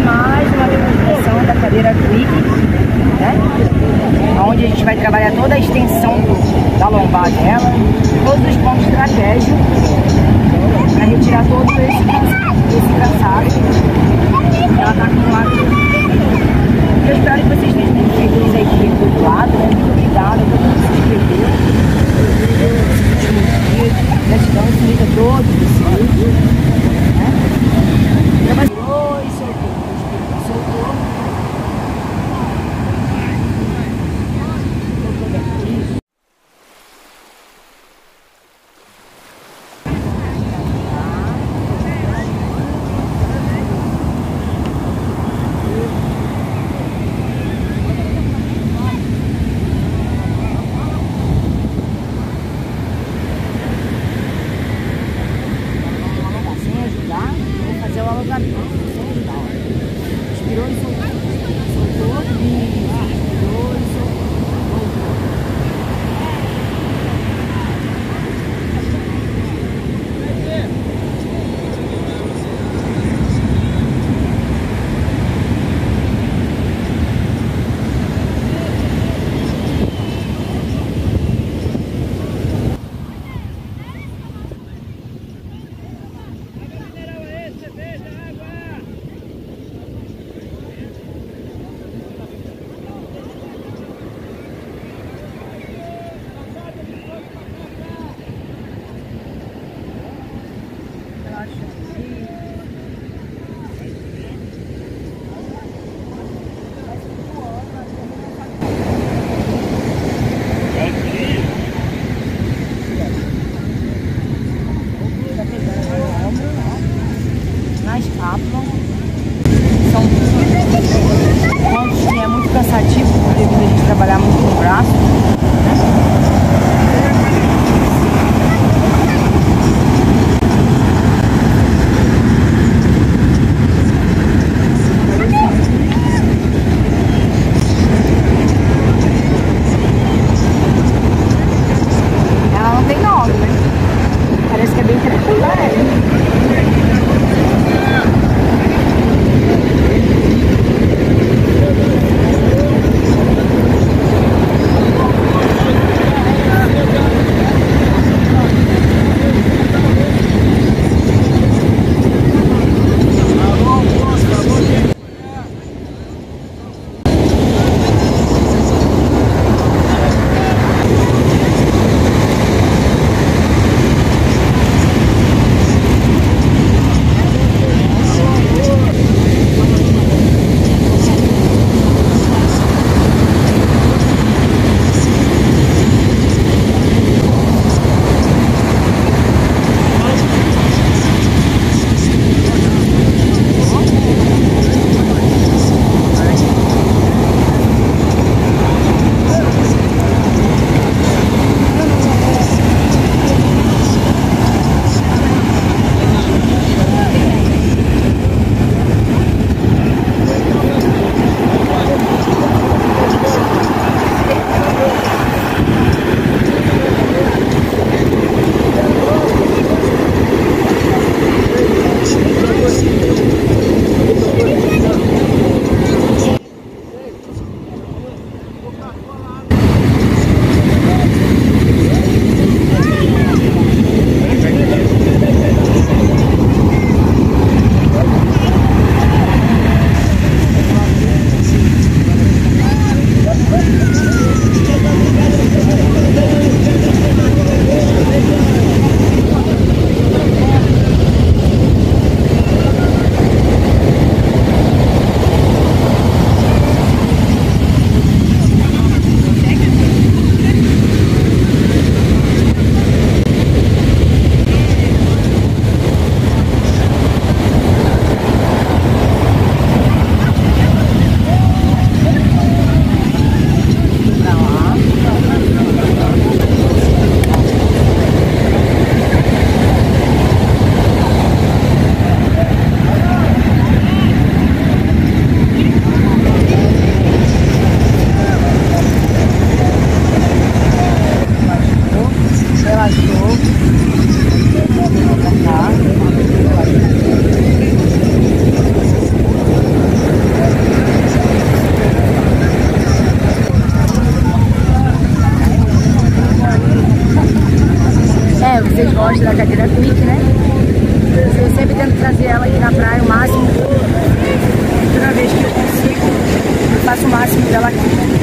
mais uma demonstração da cadeira Quick, né? Onde a gente vai trabalhar toda a extensão da lombar dela, todos os pontos estratégicos, para retirar todo esse cansaço que ela está acumulando. Eu espero que vocês tenham feito aí comigo do outro lado, né? Muito obrigada a todo mundo que se inscreveu. Gratidão infinita a todos vocês. Trabalhou e soltou. Inspirou e soltou. Soltou e inspirou e soltou. Na escápula são pontos que é muito cansativo devido a gente trabalhar muito com o braço, né? Ela não tem nome, né? Parece que é bem tranquila, né? gosta da cadeira quick, né? Eu sempre tento trazer ela aqui na praia o máximo. Toda vez que eu consigo, eu faço o máximo dela aqui.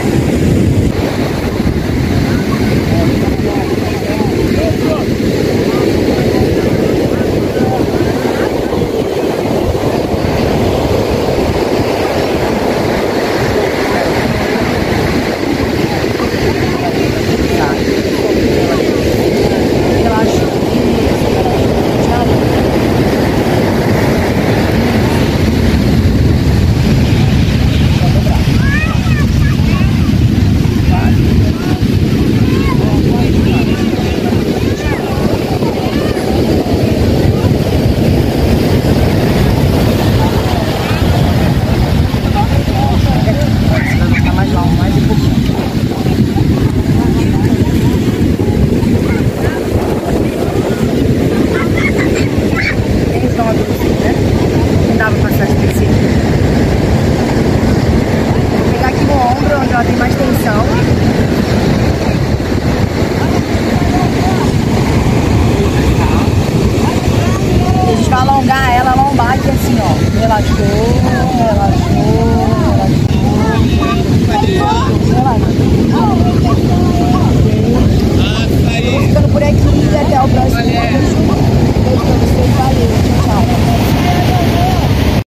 Alongar ela, lombar aqui assim, ó, pela